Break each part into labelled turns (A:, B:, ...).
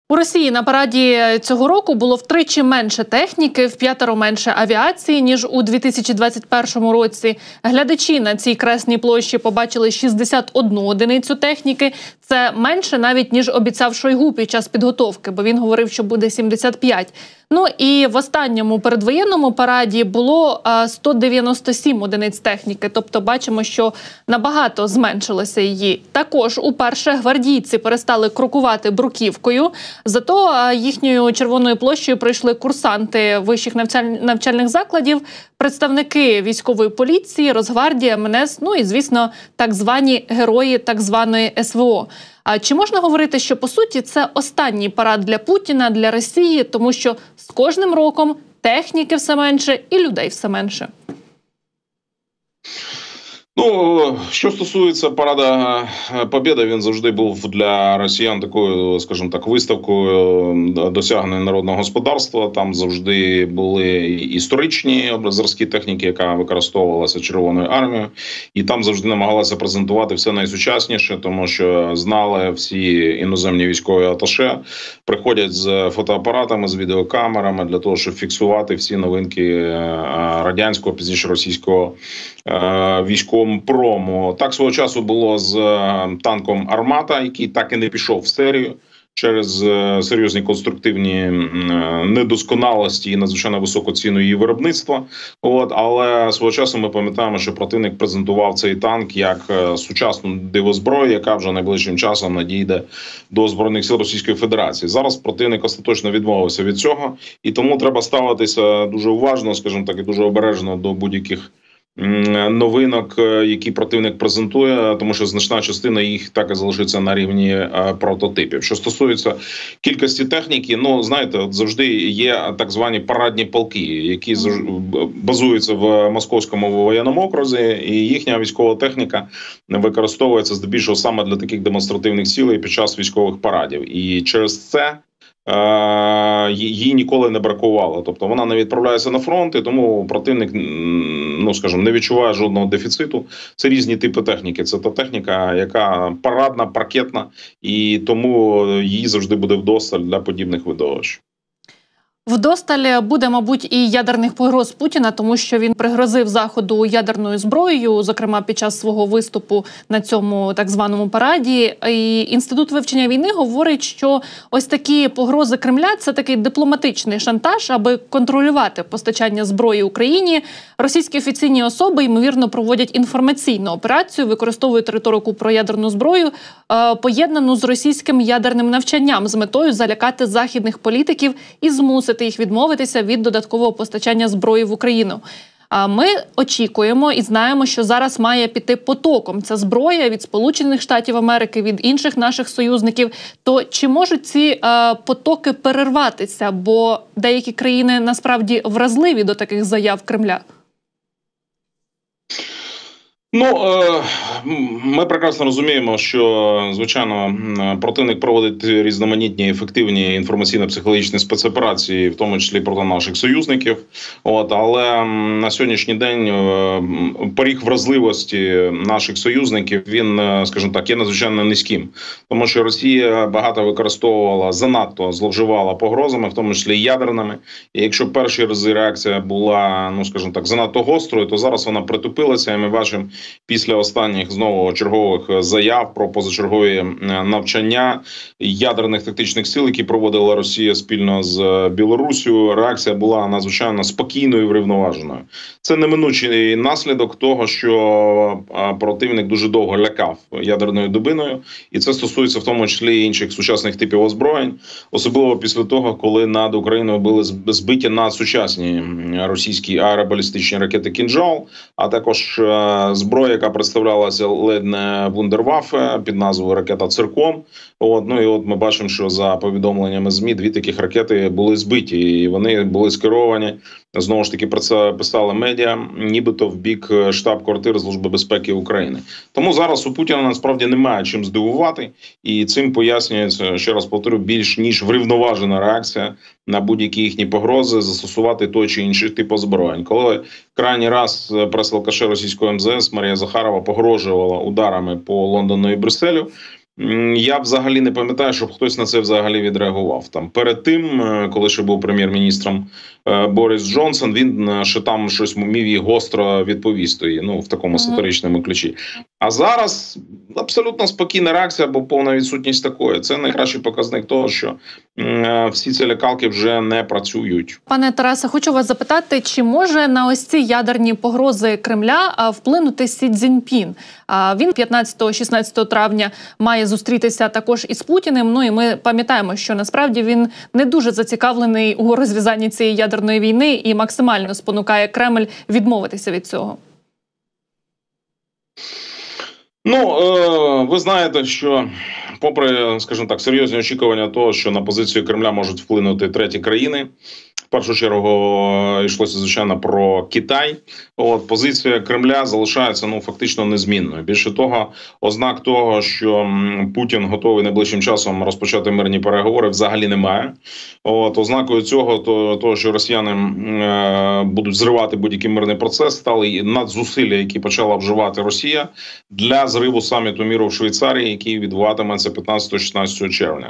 A: У Росії на параді цього року було втричі менше техніки, вп'ятеро менше авіації, ніж у 2021 році. Глядачі на цій Красній площі побачили 61 одиницю техніки. Це менше навіть, ніж обіцяв Шойгу під час підготовки, бо він говорив, що буде 75. Ну і в останньому передвоєнному параді було 197 одиниць техніки. Тобто бачимо, що набагато зменшилося її. Також уперше гвардійці перестали крокувати бруківкою. Зато їхньою Червоною площею пройшли курсанти вищих навчальних закладів, представники військової поліції, Росгвардія, МНС, ну і, звісно, так звані герої так званої СВО. А чи можна говорити, що, по суті, це останній парад для Путіна, для Росії, тому що з кожним роком техніки все менше і людей все менше?
B: Ну, що стосується парада Побєди, він завжди був для росіян такою, скажімо так, виставкою досягнень народного господарства. Там завжди були історичні зразки техніки, яка використовувалася Червоною армією. І там завжди намагалися презентувати все найсучасніше, тому що знали всі іноземні військові аташе, приходять з фотоапаратами, з відеокамерами для того, щоб фіксувати всі новинки радянського, пізніше російського військового прому. Так свого часу було з танком «Армата», який так і не пішов в серію через серйозні конструктивні недосконалості і надзвичайно високу ціну її виробництва. Але свого часу ми пам'ятаємо, що противник презентував цей танк як сучасну дивозброю, яка вже найближчим часом надійде до Збройних сил Російської Федерації. Зараз противник остаточно відмовився від цього, і тому треба ставитися дуже уважно, скажімо так, і дуже обережно до будь-яких новинок, які противник презентує, тому що значна частина їх так і залишиться на рівні прототипів. Що стосується кількості техніки, ну, знаєте, от завжди є так звані парадні полки, які базуються в Московському воєнному окрузі, і їхня військова техніка використовується здебільшого саме для таких демонстративних цілей під час військових парадів. І через це їй ніколи не бракувало. Тобто вона не відправляється на фронт, і тому противник, ну, скажімо, не відчуває жодного дефіциту. Це різні типи техніки. Це та техніка, яка парадна, паркетна, і тому її завжди буде вдосталь для подібних видовищ.
A: Вдосталь буде, мабуть, і ядерних погроз Путіна, тому що він пригрозив Заходу ядерною зброєю, зокрема під час свого виступу на цьому так званому параді. І Інститут вивчення війни говорить, що ось такі погрози Кремля – це такий дипломатичний шантаж, аби контролювати постачання зброї Україні. Російські офіційні особи, ймовірно, проводять інформаційну операцію, використовують риторику про ядерну зброю, поєднану з російським ядерним навчанням з метою залякати західних політиків і змусити їх відмовитися від додаткового постачання зброї в Україну. Ми очікуємо і знаємо, що зараз має піти потоком ця зброя від Сполучених Штатів Америки, від інших наших союзників. То чи можуть ці потоки перерватися? Бо деякі країни насправді вразливі до таких заяв Кремля.
B: Ну, ми прекрасно розуміємо, що, звичайно, противник проводить різноманітні ефективні інформаційно-психологічні спецоперації, в тому числі проти наших союзників. Але на сьогоднішній день поріг вразливості наших союзників, він, скажімо так, є надзвичайно низьким. Тому що Росія багато використовувала, занадто зловживала погрозами, в тому числі ядерними. І якщо перші рази реакція була, ну, скажімо так, занадто гострою, то зараз вона притупилася, і ми бачимо, після останніх знову чергових заяв про позачергові навчання ядерних тактичних сил, які проводила Росія спільно з Білоруссю, реакція була надзвичайно спокійною і врівноваженою. Це неминучий наслідок того, що противник дуже довго лякав ядерною дубиною, і це стосується в тому числі і інших сучасних типів озброєнь, особливо після того, коли над Україною були збиті надсучасні російські аеробалістичні ракети «Кінжал», а також зброя, яка представлялася ледь не вундерваффе під назвою ракета «Циркон». Ну і от ми бачимо, що за повідомленнями ЗМІ 2 таких ракети були збиті, і вони були скеровані, знову ж таки про це писали медіа, нібито в бік штаб-квартири Служби безпеки України. Тому зараз у Путіна насправді немає чим здивувати, і цим пояснюється, ще раз повторю, більш ніж врівноважена реакція на будь-які їхні погрози застосувати той чи інший тип озброєнь. Коли крайній раз прес-алкаше російського МЗС Марія Захарова погрожувала ударами по Лондону і Брюсселю, Я взагалі не пам'ятаю, щоб хтось на це взагалі відреагував. Там перед тим, коли ще був прем'єр-міністром Борис Джонсон, він ще там щось міг і гостро відповісти, в такому сатиричному ключі. А зараз абсолютно спокійна реакція, бо повна відсутність такої. Це найкращий показник того, що всі ці лякалки вже не працюють.
A: Пане Тарасе, хочу вас запитати, чи може на ось ці ядерні погрози Кремля вплинути Сі Цзіньпін? Він 15-16 травня має зустрітися також із Путіним. І ми пам'ятаємо, що насправді він не дуже зацікавлений у розв'язанні цієї ядерної війни і максимально спонукає Кремль відмовитися від цього.
B: Ви знаєте, що попри, скажімо так, серйозні очікування того, що на позицію Кремля можуть вплинути треті країни, в першу чергу йшлося, звичайно, про Китай. Позиція Кремля залишається фактично незмінною. Більше того, ознак того, що Путін готовий найближчим часом розпочати мирні переговори, взагалі немає. Ознакою цього, того, що росіяни будуть зривати будь-який мирний процес, стали надзусилля, які почала вживати Росія для зриву саміту миру в Швейцарії, який відбуватиметься 15-16 червня.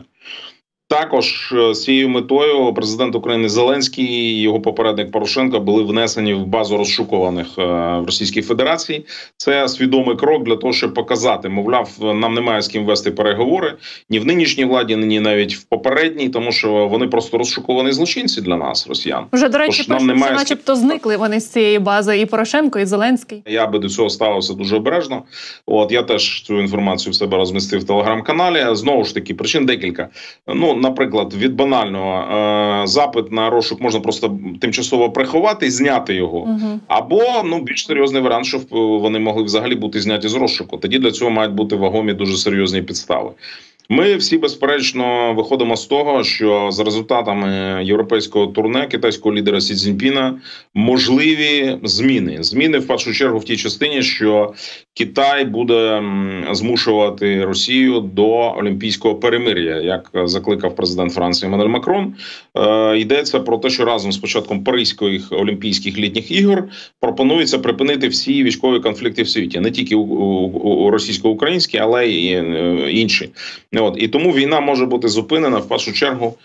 B: Також з цією метою президент України Зеленський і його попередник Порошенко були внесені в базу розшукуваних в Російській Федерації. Це свідомий крок для того, щоб показати, мовляв, нам немає з ким вести переговори ні в нинішній владі, ні навіть в попередній, тому що вони просто розшукувані злочинці для нас, росіян.
A: Вже, до речі, начебто зникли вони з цієї бази, і Порошенко, і Зеленський.
B: Я би до цього ставився дуже обережно. Я теж цю інформацію в себе розмістив в телеграм-каналі. Знову ж таки, причин декілька. Наприклад, від банального запит на розшук можна просто тимчасово приховати і зняти його. Або, більш серйозний варіант, щоб вони могли взагалі бути зняті з розшуку. Тоді для цього мають бути вагомі дуже серйозні підстави. Ми всі, безперечно, виходимо з того, що за результатами європейського турне китайського лідера Сі Цзіньпіна можливі зміни. Зміни, в першу чергу, в тій частині, що Китай буде змушувати Росію до олімпійського перемир'я, як закликав президент Франції Еммануель Макрон. Йдеться про те, що разом з початком Паризьких олімпійських літніх ігор пропонується припинити всі військові конфлікти в світі. Не тільки у російсько-українські, але й інші. І тому війна може бути зупинена, в першу чергу,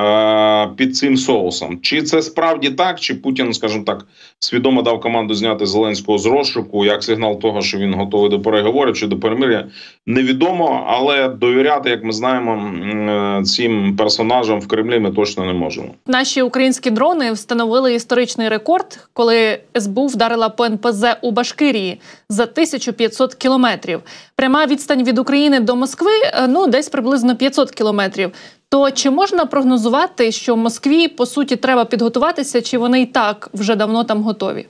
B: під цим соусом. Чи це справді так, чи Путін, скажімо так, свідомо дав команду зняти Зеленського з розшуку, як сигнал того, що він готовий до переговорів чи до перемир'я, невідомо, але довіряти, як ми знаємо, цим персонажам в Кремлі ми точно не можемо.
A: Наші українські дрони встановили історичний рекорд, коли СБУ вдарила по НПЗ у Башкирії за 1500 кілометрів. Пряма відстань від України до Москви, десь приблизно 500 кілометрів. То чи можна прогнозувати, що Москві, по суті, треба підготуватися, чи вони і так вже давно там готові?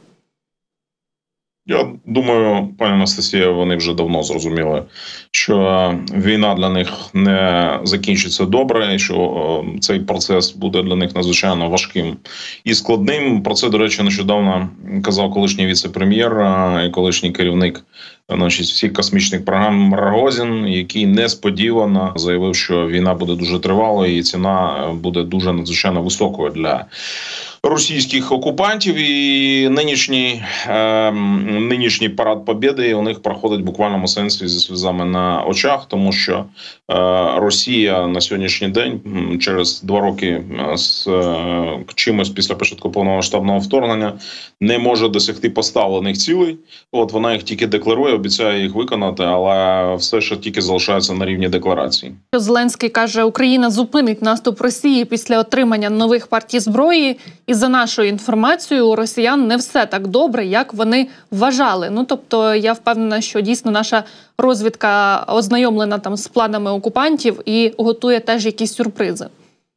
B: Я думаю, пані Анастасія, вони вже давно зрозуміли, що війна для них не закінчиться добре, і що цей процес буде для них надзвичайно важким і складним. Про це, до речі, нещодавно казав колишній віце-прем'єр і колишній керівник всіх космічних програм Рогозін, який несподівано заявив, що війна буде дуже тривалою і ціна буде дуже надзвичайно високою для російських окупантів. І нинішній парад Побєди у них проходить в буквальному сенсі зі сльозами на очах, тому що Росія на сьогоднішній день, через 2 роки з чимось після початку повномасштабного вторгнення, не може досягти поставлених цілей. Вона їх тільки декларує, обіцяє їх виконати, але все ще тільки залишається на рівні декларації.
A: Зеленський каже, Україна зупинить наступ Росії після отримання нових партій зброї. І за нашою інформацією, у росіян не все так добре, як вони вважали. Тобто я впевнена, що дійсно наша розвідка ознайомлена там з планами окупантів і готує теж якісь сюрпризи.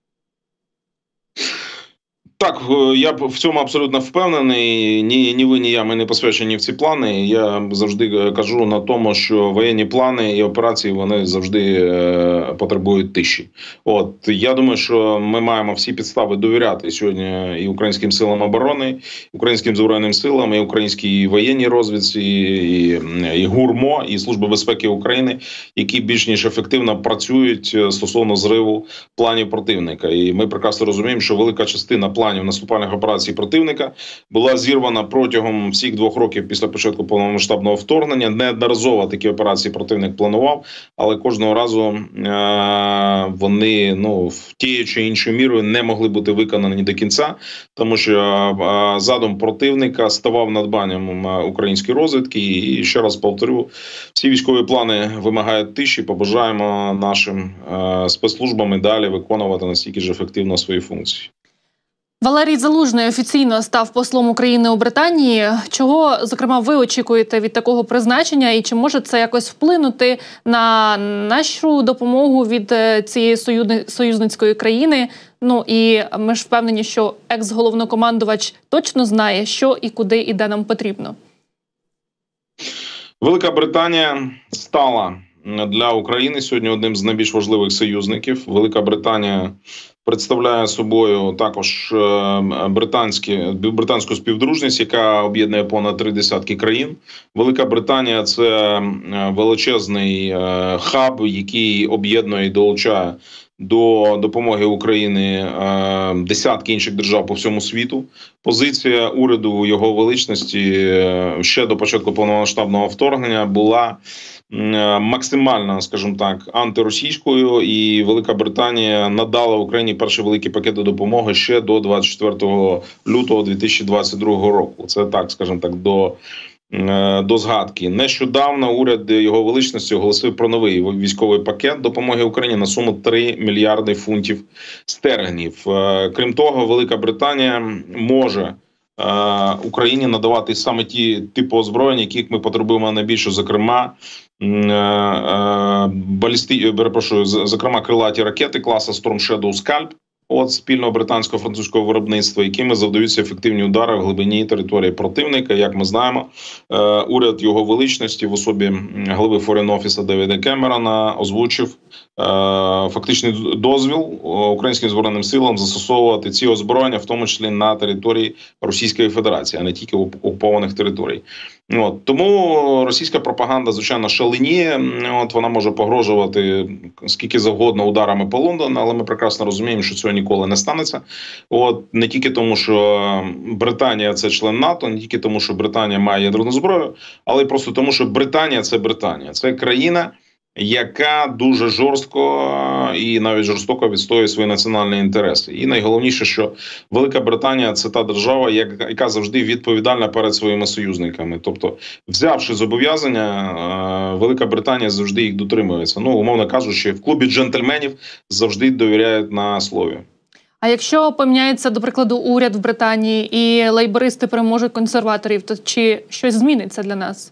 B: Так, я в цьому абсолютно впевнений. Ні ви, ні я, ми не посвячені в ці плани. Я завжди кажу на тому, що воєнні плани і операції, вони завжди потребують тиші. Я думаю, що ми маємо всі підстави довіряти сьогодні і українським силам оборони, і українським Збройним силам, і українській воєнній розвідці, і ГУРМО, і Служби безпеки України, які більш ніж ефективно працюють стосовно зриву планів противника. І ми прекрасно розуміємо, що велика частина планів наступальних операцій противника. Була зірвана протягом всіх 2 років після початку повномасштабного вторгнення. Неодноразово такі операції противник планував, але кожного разу вони тією чи іншою мірою не могли бути виконані до кінця, тому що задум противника ставав надбанням української розвідки. І ще раз повторю, всі військові плани вимагають тиші. Побажаємо нашим спецслужбам і далі виконувати настільки ж ефективно свої функції.
A: Валерій Залужний офіційно став послом України у Британії. Чого, зокрема, ви очікуєте від такого призначення і чи може це якось вплинути на нашу допомогу від цієї союзницької країни? Ну і ми ж впевнені, що екс-головнокомандувач точно знає, що і куди і де нам потрібно.
B: Велика Британія стала для України сьогодні одним з найбільш важливих союзників. Велика Британія представляє собою також британську співдружність, яка об'єднує понад 30 країн. Велика Британія – це величезний хаб, який об'єднує і долучає до допомоги України десятки інших держав по всьому світу. Позиція уряду його величності ще до початку повномасштабного вторгнення була максимально, скажімо так, антиросійською, і Велика Британія надала Україні перший великий пакет допомоги ще до 24 лютого 2022 року. Це так, скажімо так, до згадки. Нещодавно уряд його величності оголосив про новий військовий пакет допомоги Україні на суму 3 мільярди фунтів стерлінгів. Крім того, Велика Британія може Україні надавати саме ті типи озброєнь, яких ми потребуємо найбільше, зокрема зокрема крилаті ракети класу Storm Shadow Scalp, спільного британсько-французького виробництва, якими завдаються ефективні удари в глибині території противника. Як ми знаємо, уряд його величності в особі голови Foreign Office Девіда Кемерона озвучив фактичний дозвіл українським збройним силам застосовувати ці озброєння, в тому числі на території Російської Федерації, а не тільки окупованих територій. Тому російська пропаганда, звичайно, шаленіє. Вона може погрожувати скільки завгодно ударами по Лондону, але ми прекрасно розуміємо, що цього ніколи не станеться. Не тільки тому, що Британія – це член НАТО, не тільки тому, що Британія має ядерну зброю, але й просто тому, що Британія – це Британія. Це країна, яка дуже жорстко і навіть жорстоко відстоює свої національні інтереси. І найголовніше, що Велика Британія – це та держава, яка завжди відповідальна перед своїми союзниками. Тобто, взявши зобов'язання, Велика Британія завжди їх дотримується. Умовно кажучи, в клубі джентльменів завжди довіряють на слові.
A: А якщо поміняється, до прикладу, уряд в Британії і лейбористи переможуть консерваторів, то чи щось зміниться для нас?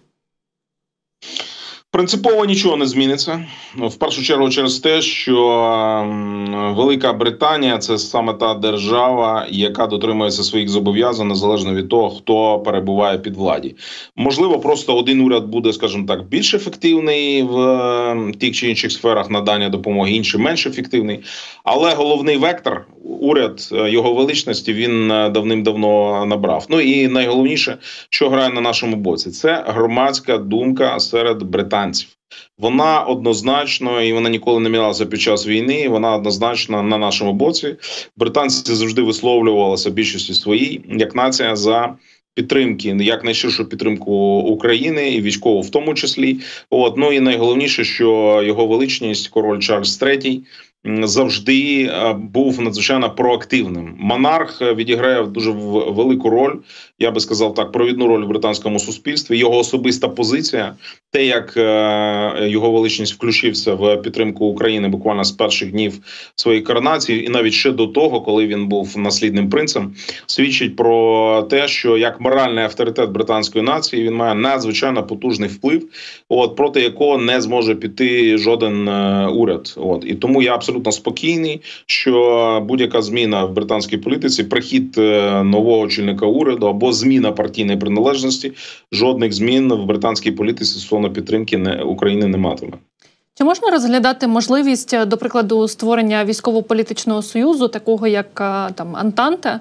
B: Принципово нічого не зміниться. В першу чергу через те, що Велика Британія – це саме та держава, яка дотримується своїх зобов'язань, незалежно від того, хто перебуває під владі. Можливо, просто один уряд буде, скажімо так, більш ефективний в тих чи інших сферах надання допомоги, інший менш ефективний. Але головний вектор, уряд його величності, він давним-давно набрав. І найголовніше, що грає на нашому боці – це громадська думка серед британців. Вона однозначно, і вона ніколи не мінялася під час війни, вона однозначно на нашому боці. Британці завжди висловлювалися більшості своїй, як нація, за підтримки, якнайширшу підтримку України і військову в тому числі. І найголовніше, що його величність, король Чарльз III, завжди був надзвичайно проактивним. Монарх відіграє дуже велику роль, я би сказав так, провідну роль в британському суспільстві. Його особиста позиція, те, як його величність включився в підтримку України буквально з перших днів своєї коронації, і навіть ще до того, коли він був наслідним принцем, свідчить про те, що як моральний авторитет британської нації він має надзвичайно потужний вплив, проти якого не зможе піти жоден уряд. І тому я абсолютно спокійний, що будь-яка зміна в британській політиці, прихід нового очільника уряду або зміна партійної приналежності, жодних змін в британській політиці стосовно підтримки України не матиме.
A: Чи можна розглядати можливість, до прикладу, створення військово-політичного союзу, такого як Антанта,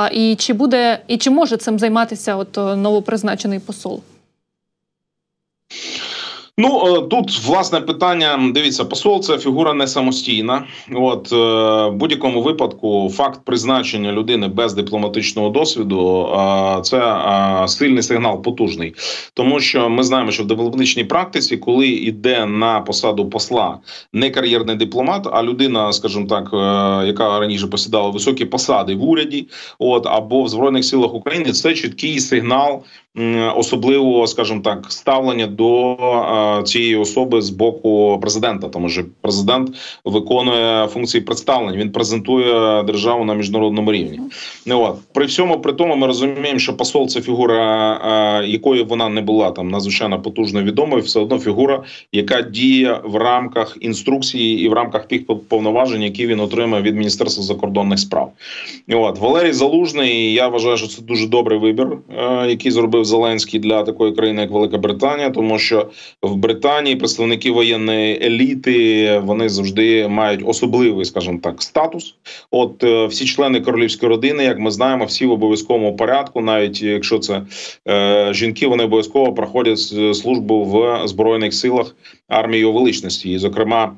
A: і чи може цим займатися новопризначений посол?
B: Ну, тут, власне, питання, дивіться, посол – це фігура не самостійна. В будь-якому випадку факт призначення людини без дипломатичного досвіду – це сильний сигнал, потужний. Тому що ми знаємо, що в дипломатичній практиці, коли йде на посаду посла не кар'єрний дипломат, а людина, скажімо так, яка раніше посідала високі посади в уряді, або в Збройних силах України, це чіткий сигнал особливого, скажімо так, ставлення до цієї особи з боку президента, тому що президент виконує функції представлення, він презентує державу на міжнародному рівні. При всьому при тому ми розуміємо, що посол – це фігура, якою вона не була там надзвичайно потужно відомою, все одно фігура, яка діє в рамках інструкції і в рамках тих повноважень, які він отримає від Міністерства закордонних справ. Валерій Залужний, я вважаю, що це дуже добрий вибір, який зробив Зеленський для такої країни, як Велика Британія, тому що в Британії представники воєнної еліти, вони завжди мають особливий, скажімо так, статус. Всі члени королівської родини, як ми знаємо, всі в обов'язковому порядку, навіть якщо це жінки, вони обов'язково проходять службу в Збройних силах армії Його Величності. І, зокрема,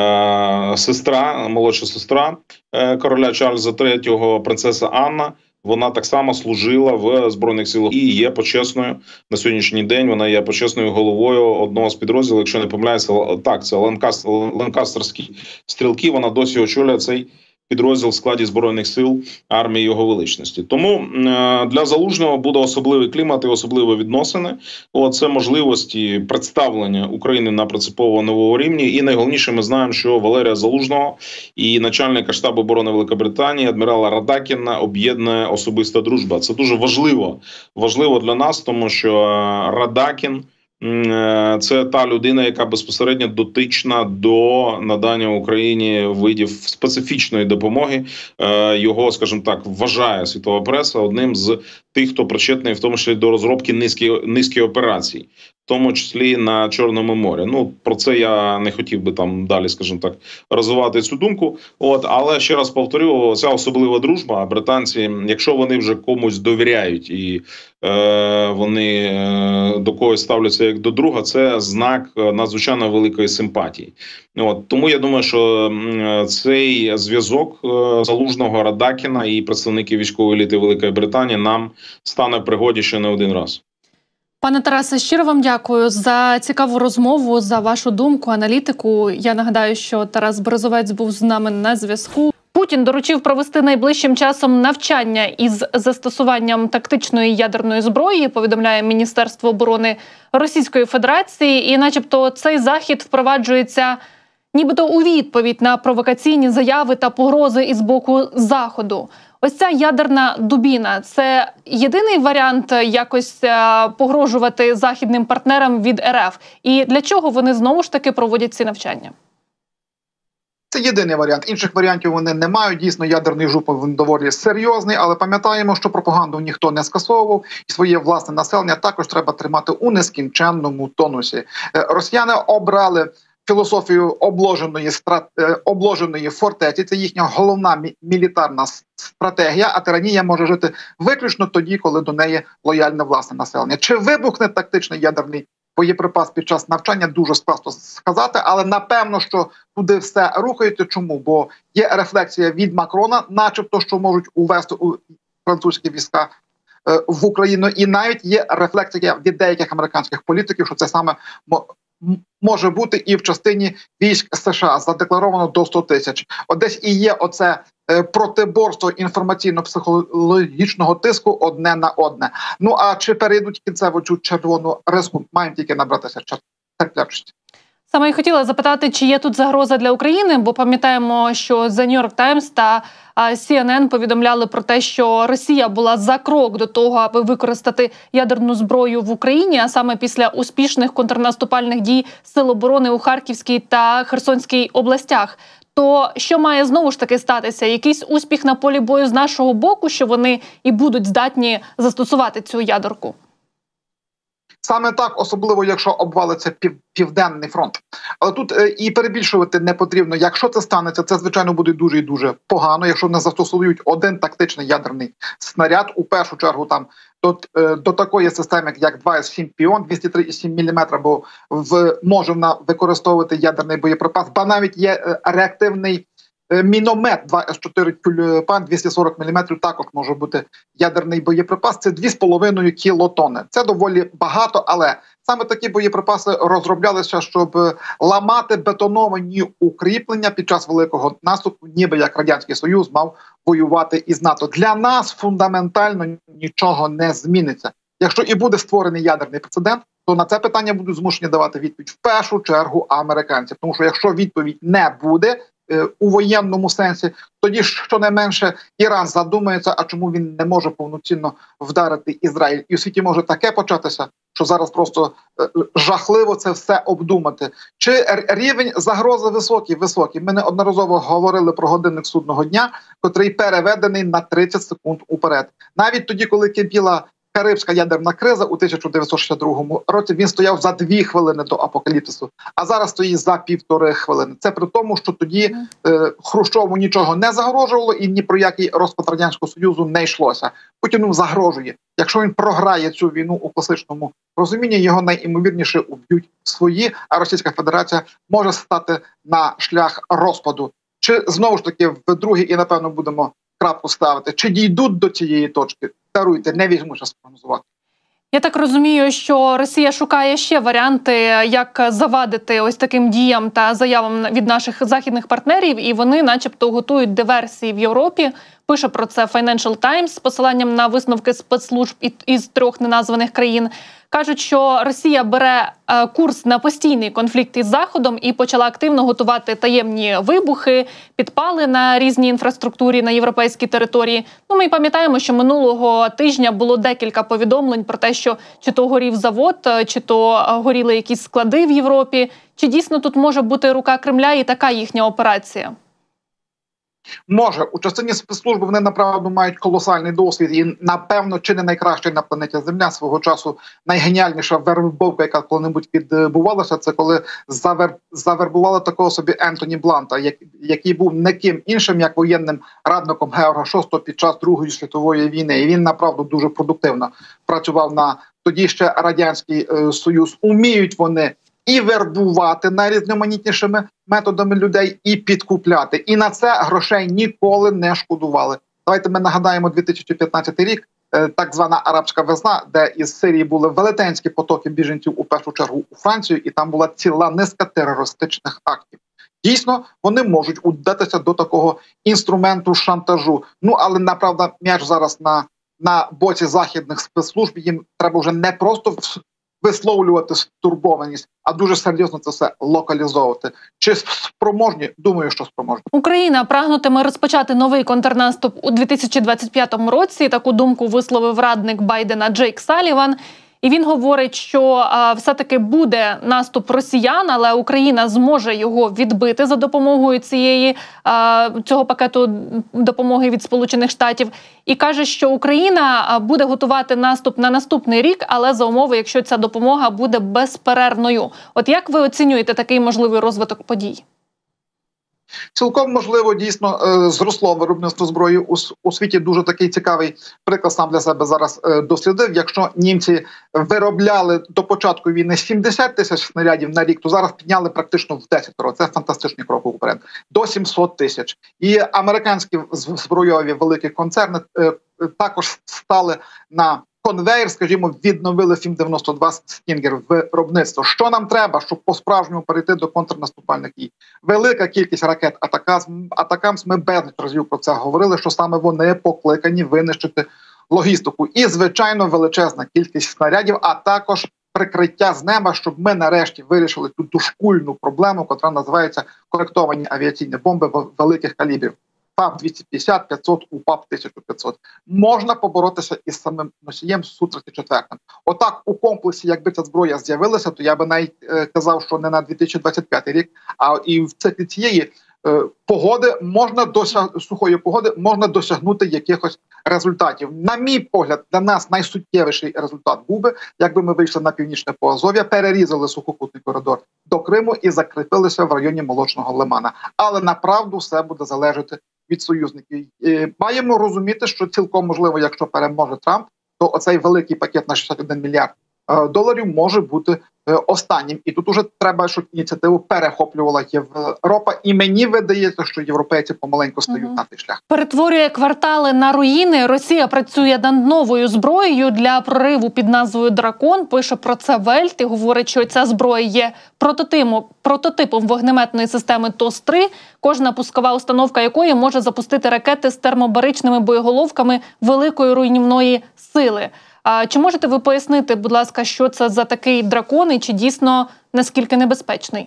B: молодша сестра короля Чарльза III, принцеса Анна, вона так само служила в Збройних силах і є почесною на сьогоднішній день. Вона є почесною головою одного з підрозділів, якщо не помиляюся, так, це Ланкастерські стрілки. Вона досі очолює цей підрозділ в складі Збройних сил армії Його Величності. Тому для Залужного буде особливий клімат і особливі відносини. Це можливості представлення України на принципово новому рівні. І найголовніше, ми знаємо, що Валерія Залужного і начальника штабу оборони Великобританії адмірала Радакіна об'єднує особиста дружба. Це дуже важливо для нас, тому що Радакін – це та людина, яка безпосередньо дотична до надання Україні видів специфічної допомоги. Його, скажімо так, вважає світова преса одним з тих, хто причетний в тому числі до розробки низки операцій, в тому числі на Чорному морі. Про це я не хотів би там далі, скажімо так, розвивати цю думку. Але ще раз повторю, ця особлива дружба. Британці, якщо вони вже комусь довіряють і вони до когось ставляться як до друга, це знак надзвичайно великої симпатії. Тому я думаю, що цей зв'язок Залужного, Радакіна і представників військової еліти Великої Британії нам стане в пригоді ще не один раз.
A: Пане Тарасе, щиро вам дякую за цікаву розмову, за вашу думку, аналітику. Я нагадаю, що Тарас Березовець був з нами на зв'язку. Путін доручив провести найближчим часом навчання із застосуванням тактичної ядерної зброї, повідомляє Міністерство оборони Російської Федерації. І начебто цей захід впроваджується нібито у відповідь на провокаційні заяви та погрози із боку Заходу. Ось ця ядерна дубіна – це єдиний варіант якось погрожувати західним партнерам від РФ? І для чого вони знову ж таки проводять ці навчання?
C: Це єдиний варіант. Інших варіантів вони не мають. Дійсно, ядерний жупел він доволі серйозний, але пам'ятаємо, що пропаганду ніхто не скасовував, і своє власне населення також треба тримати у нескінченному тонусі. Росіяни обрали філософію обложеної фортеці. Це їхня головна мілітарна стратегія, а тиранія може жити виключно тоді, коли до неї лояльне власне населення. Чи вибухне тактичний ядерний боєприпас під час навчання, дуже складно сказати, але напевно, що туди все рухається. Чому? Бо є рефлексія від Макрона, начебто, що можуть увести у французькі війська в Україну, і навіть є рефлексія від деяких американських політиків, що це саме може бути і в частині військ США, задекларовано до 100 тисяч. Десь і є оце протиборство інформаційно-психологічного тиску одне на одне. А чи перейдуть кінцево цю червону риску, маємо тільки набратися терплячості.
A: Саме і хотіла запитати, чи є тут загроза для України, бо пам'ятаємо, що The New York Times та CNN повідомляли про те, що Росія була за крок до того, аби використати ядерну зброю в Україні, а саме після успішних контрнаступальних дій Сил оборони у Харківській та Херсонській областях. То що має знову ж таки статися? Якийсь успіх на полі бою з нашого боку, що вони і будуть здатні застосувати цю ядерку?
C: Саме так, особливо якщо обвалиться Південний фронт. Але тут і перебільшувати не потрібно. Якщо це станеться, це, звичайно, буде дуже і дуже погано. Якщо не застосують один тактичний ядерний снаряд, у першу чергу там до такої системи, як 2С7 «Піон» 203,7 мм, бо може вона використовувати ядерний боєприпас, ба навіть є реактивний міномет 2С4 «Тюльпан» 240 мм, також може бути ядерний боєприпас. Це 2,5 кілотони. Це доволі багато, але саме такі боєприпаси розроблялися, щоб ламати бетоновані укріплення під час великого наступу, ніби як Радянський Союз мав воювати із НАТО. Для нас фундаментально нічого не зміниться. Якщо і буде створений ядерний прецедент, то на це питання будуть змушені давати відповідь в першу чергу американці. Тому що якщо відповідь не буде у воєнному сенсі, тоді щонайменше Іран задумається, а чому він не може повноцінно вдарити Ізраїль. І у світі може таке початися, що зараз просто жахливо це все обдумати. Чи рівень загрози високий? Ми неодноразово говорили про годинник судного дня, котрий переведений на 30 секунд уперед. Навіть тоді, коли кипіла Карибська ядерна криза у 1962 році, він стояв за 2 хвилини до апокаліпсису, а зараз стоїть за 1,5 хвилини. Це при тому, що тоді Хрущову нічого не загрожувало і ні про який розпад Радянського Союзу не йшлося. Путіну загрожує. Якщо він програє цю війну у класичному розумінні, його найімовірніше уб'ють свої, а Російська Федерація може стати на шлях розпаду. Чи знову ж таки вдруге, і напевно будемо крапку ставити, чи дійдуть до цієї точки? Даруйте, не візьму час прогнозувати.
A: Я так розумію, що Росія шукає ще варіанти, як завадити ось таким діям та заявам від наших західних партнерів, і вони начебто готують диверсії в Європі. Пише про це Financial Times з посиланням на висновки спецслужб із 3 неназваних країн. Кажуть, що Росія бере курс на постійний конфлікт із Заходом і почала активно готувати таємні вибухи, підпали на різній інфраструктурі на європейській території. Ми пам'ятаємо, що минулого тижня було декілька повідомлень про те, що чи то горів завод, чи то горіли якісь склади в Європі. Чи дійсно тут може бути рука Кремля і така їхня операція?
C: Може. У частині спецслужби вони, направду, мають колосальний досвід і, напевно, чи не найкращий на планеті Земля. Свого часу найгеніальніша вербовка, яка коли-небудь відбувалася, це коли завербували такого собі Ентоні Бланта, який був не ким іншим, як воєнним радником Георга VI під час Другої світової війни. І він, направду, дуже продуктивно працював на тоді ще Радянський Союз. Уміють вони і вербувати найрізноманітнішими методами людей, і підкупляти. І на це грошей ніколи не шкодували. Давайте ми нагадаємо 2015 рік, так звана арабська весна, де із Сирії були велетенські потоки біженців, у першу чергу у Францію, і там була ціла низка терористичних актів. Дійсно, вони можуть удатися до такого інструменту шантажу. Але, направда, м'яч зараз на боці західних спецслужб. Їм треба вже не просто висловлювати стурбованість, а дуже серйозно це все локалізовувати. Чи спроможні? Думаю, що спроможні.
A: Україна прагнутиме розпочати новий контрнаступ у 2025 році. Таку думку висловив радник Байдена Джейк Саліван. І він говорить, що все-таки буде наступ росіян, але Україна зможе його відбити за допомогою цього пакету допомоги від Сполучених Штатів. І каже, що Україна буде готувати наступ на наступний рік, але за умови, якщо ця допомога буде безперервною. От як ви оцінюєте такий можливий розвиток подій?
C: Цілком можливо, дійсно, зросло виробництво зброї у світі. Дуже такий цікавий приклад сам для себе зараз дослідив. Якщо німці виробляли до початку війни 70 тисяч снарядів на рік, то зараз підняли практично в 10 разів. Це фантастичний крок уперед. До 700 тисяч. І американські збройові великі концерни також стали на конвейер, скажімо, відновили ФІМ-92 Стінгер виробництво. Що нам треба, щоб по-справжньому перейти до контрнаступальних дій? Велика кількість ракет Атакамс, ми безліч разів про це говорили, що саме вони покликані винищити логістику. І, звичайно, величезна кількість снарядів, а також прикриття з неба, щоб ми нарешті вирішили ту дошкульну проблему, яка називається коректовані авіаційні бомби великих калібрів. ФАБ-250, 500, УПАП-1500. Можна поборотися із самим носієм Су-34. Отак у комплексі, якби ця зброя з'явилася, то я би навіть казав, що не на 2025 рік, а і в циклі цієї сухої погоди можна досягнути якихось результатів. На мій погляд, для нас найсуттєвіший результат був би, якби ми вийшли на північне Поазов'я, перерізали сухопутний коридор до Криму і закріпилися в районі Молочного Лимана. Але направду все буде залежати від союзників. Маємо розуміти, що цілком можливо, якщо переможе Трамп, то оцей великий пакет на 61 мільярд доларів може бути останнім. І тут уже треба, щоб ініціативу перехоплювала Європа. І мені видається, що європейці помаленьку стають на цей шлях.
A: Перетворює квартали на руїни. Росія працює над новою зброєю для прориву під назвою «Дракон». Пише про це Вельт і говорить, що ця зброя є прототипом вогнеметної системи ТОС-3, кожна пускова установка якої може запустити ракети з термобаричними боєголовками великої руйнівної сили. Чи можете ви пояснити, будь ласка, що це за такий дракон і чи дійсно наскільки небезпечний?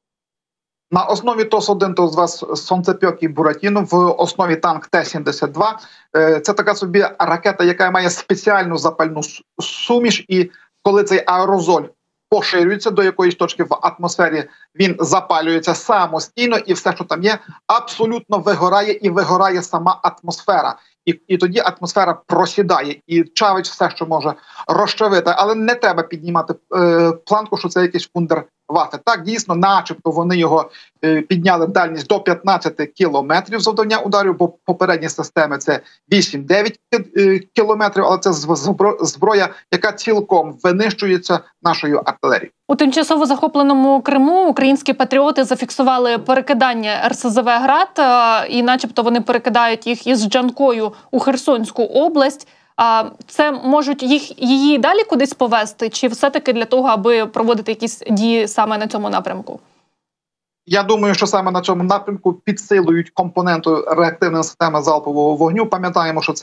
C: На основі ТОС-1, ТОС-2 «Сонцепьок» і «Буратіно», в основі танк Т-72. Це така собі ракета, яка має спеціальну запальну суміш, і коли цей аерозоль поширюється до якоїсь точки в атмосфері, він запалюється самостійно, і все, що там є, абсолютно вигорає, і вигорає сама атмосфера. І тоді атмосфера просідає і чавить все, що може розчавити. Але не треба піднімати планку, що це якийсь вундерваффе. Так, дійсно, начебто вони його підняли дальність до 15 кілометрів завдання ударів, бо попередні системи це 8-9 кілометрів, але це зброя, яка цілком винищується нашою артилерією.
A: У тимчасово захопленому Криму українські патріоти зафіксували перекидання РСЗВ «Град», і начебто вони перекидають їх із Джанкою у Херсонську область. Це можуть її далі кудись повести, чи все-таки для того, аби проводити якісь дії саме на цьому напрямку?
C: Я думаю, що саме на цьому напрямку підсилують компоненту реактивної системи залпового вогню. Пам'ятаємо, що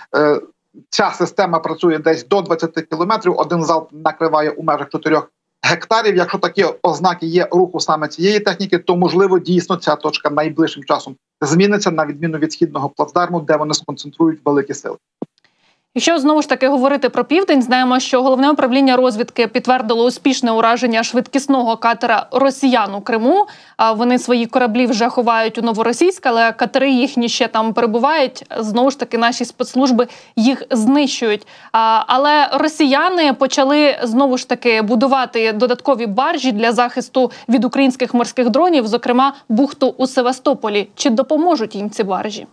C: ця система працює десь до 20 кілометрів, один залп накриває у межах 4 гектарів. Якщо такі ознаки є руху саме цієї техніки, то, можливо, дійсно ця точка найближчим часом зміниться, на відміну від східного плацдарму, де вони сконцентрують великі сили.
A: Якщо знову ж таки говорити про південь, знаємо, що Головне управління розвідки підтвердило успішне ураження швидкісного катера росіян у Криму. Вони свої кораблі вже ховають у Новоросійськ, але катери їхні ще там перебувають. Знову ж таки, наші спецслужби їх знищують. Але росіяни почали знову ж таки будувати додаткові баржі для захисту від українських морських дронів, зокрема бухту у Севастополі. Чи допоможуть їм ці баржі?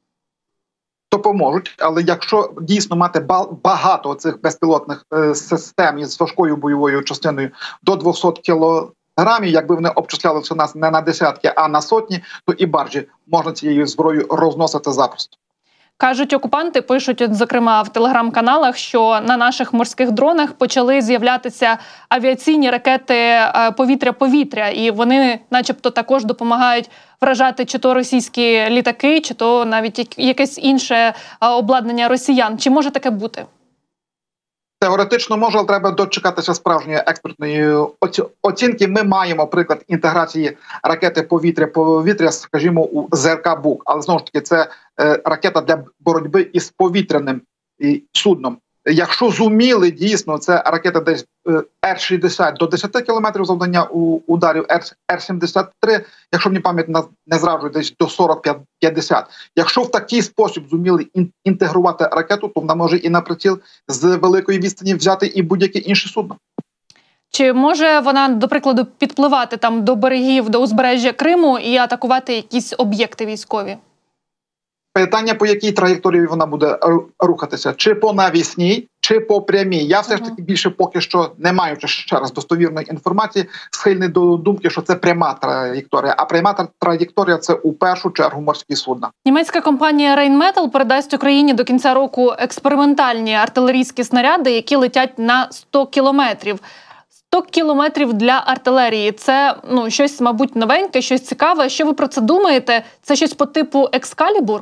C: Допоможуть, але якщо дійсно мати багато цих безпілотних систем із важкою бойовою частиною до 200 кілограмів, якби вони обчислялися нас не на десятки, а на сотні, то і баржі можна цією зброєю розносити запросто.
A: Кажуть, окупанти пишуть, зокрема, в телеграм-каналах, що на наших морських дронах почали з'являтися авіаційні ракети повітря-повітря, і вони начебто також допомагають вражати чи то російські літаки, чи то навіть якесь інше обладнання росіян. Чи може таке бути?
C: Теоретично може, але треба дочекатися справжньої експертної оцінки. Ми маємо приклад інтеграції ракети повітря-повітря, скажімо, у ЗРК «Бук». Але, знову ж таки, це ракета для боротьби із повітряним судном. Якщо зуміли, дійсно, це ракета десь Р-60 до 10 кілометрів завдання ударів, Р-73, якщо мені пам'ять не зраджує, десь до 40-50. Якщо в такий спосіб зуміли інтегрувати ракету, то вона може і на приціл з великої відстані взяти і будь-яке інше судно.
A: Чи може вона, до прикладу, підпливати там до берегів, до узбережжя Криму і атакувати якісь об'єкти військові?
C: Питання, по якій траєкторії вона буде рухатися. Чи по навісній, чи по прямій. Я все ж таки більше поки що, не маючи ще раз достовірної інформації, схильний до думки, що це пряма траєкторія. А пряма траєкторія – це у першу чергу морські судна.
A: Німецька компанія Rheinmetall передасть Україні до кінця року експериментальні артилерійські снаряди, які летять на 100 кілометрів. 100 кілометрів для артилерії – це щось, мабуть, новеньке, щось цікаве. Що ви про це думаєте? Це щось по типу «Екскалібур»?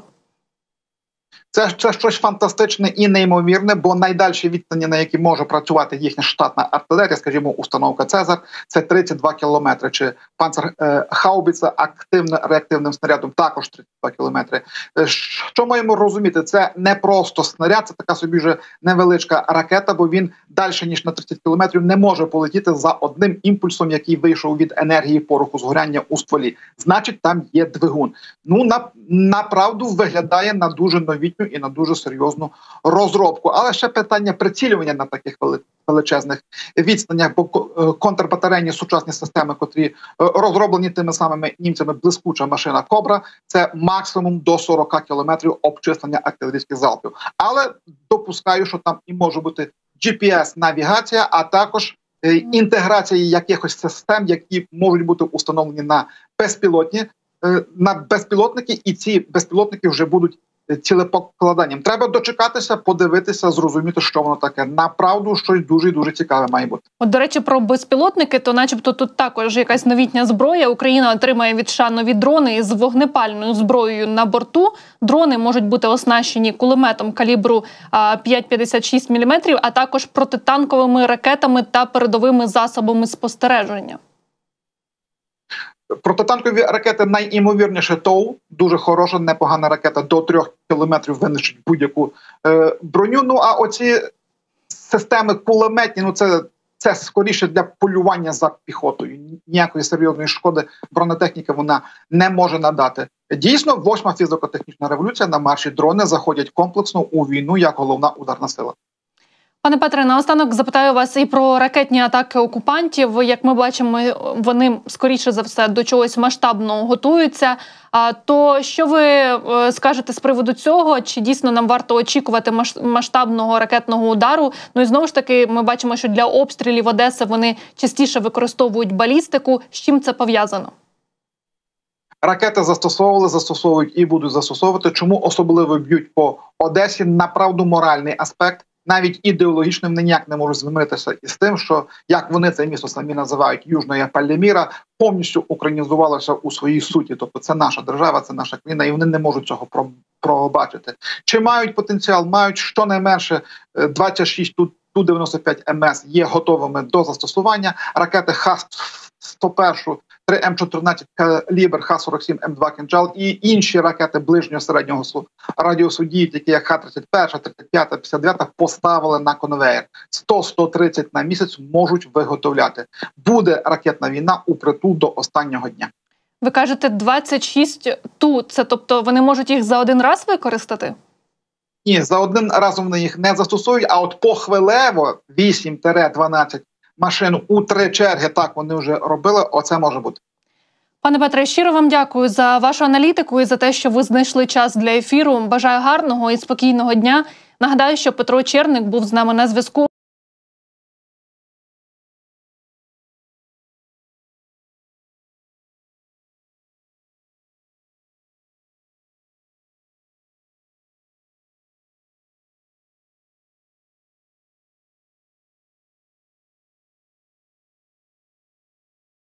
C: Це щось фантастичне і неймовірне, бо найдальші відстані, на які може працювати їхня штатна артилерія, скажімо, установка «Цезар», це 32 кілометри, чи «Панцергаубіца» активно-реактивним снарядом також 32 кілометри. Що маємо розуміти? Це не просто снаряд, це така собі вже невеличка ракета, бо він далі, ніж на 30 кілометрів, не може полетіти за одним імпульсом, який вийшов від енергії пороху згоряння у стволі. Значить, там є двигун. Направду виглядає на дуже новітню новітню і на дуже серйозну розробку. Але ще питання прицілювання на таких величезних відстанях, бо контрбатарейні сучасні системи, котрі розроблені тими самими німцями, блискуча машина «Кобра», це максимум до 40 кілометрів обчислення артилерійських залпів. Але допускаю, що там і може бути GPS-навігація, а також інтеграція якихось систем, які можуть бути установлені на безпілотники, і ці безпілотники вже будуть цілепокладанням. Треба дочекатися, подивитися, зрозуміти, що воно таке. Направду, щось дуже цікаве має бути.
A: От, до речі, про безпілотники, то начебто тут також якась новітня зброя. Україна отримає від США нові дрони із вогнепальною зброєю на борту. Дрони можуть бути оснащені кулеметом калібру 5,56 мм, а також протитанковими ракетами та передовими засобами спостереження.
C: Протитанкові ракети найімовірніше ТОУ, дуже хороша, непогана ракета, до 3 кілометрів винищить будь-яку броню. Ну а оці системи кулеметні, це скоріше для полювання за піхотою. Ніякої серйозної шкоди бронетехніки вона не може надати. Дійсно, 8-ма фізико-технічна революція, на марші дрони заходять комплексно у війну як головна ударна сила.
A: Пане Петре, наостанок запитаю вас і про ракетні атаки окупантів. Як ми бачимо, вони, скоріше за все, до чогось масштабного готуються. То що ви скажете з приводу цього? Чи дійсно нам варто очікувати масштабного ракетного удару? Ну і знову ж таки, ми бачимо, що для обстрілів Одеси вони частіше використовують балістику. З чим це пов'язано?
C: Ракети застосовують і будуть застосовувати. Чому особливо б'ють по Одесі? Направду моральний аспект. Навіть ідеологічно ніяк не можуть змиритися із тим, що, як вони це місто самі називають, Южна Пальміра, повністю українізувалося у своїй суті. Тобто це наша держава, це наша країна, і вони не можуть цього пробачити. Чи мають потенціал? Мають щонайменше 26 Ту-95 МС є готовими до застосування. Ракети Х-101, 3 М14 калібр, Х-47, М2 «Кинджал» і інші ракети ближнього середнього радіусу дії, такі як Х-31, 35, 59, поставили на конвеєр. 100-130 на місяць можуть виготовляти. Буде ракетна війна упритул до останнього дня.
A: Ви кажете, 26 Ту, це тобто вони можуть їх за один раз використати?
C: Ні, за один разом вони їх не застосують, а от похвилево 8-12 машин у 3 черги, так вони вже робили, оце може бути.
A: Пане Петре, щиро вам дякую за вашу аналітику і за те, що ви знайшли час для ефіру. Бажаю гарного і спокійного дня. Нагадаю, що Петро Черник був з нами на зв'язку.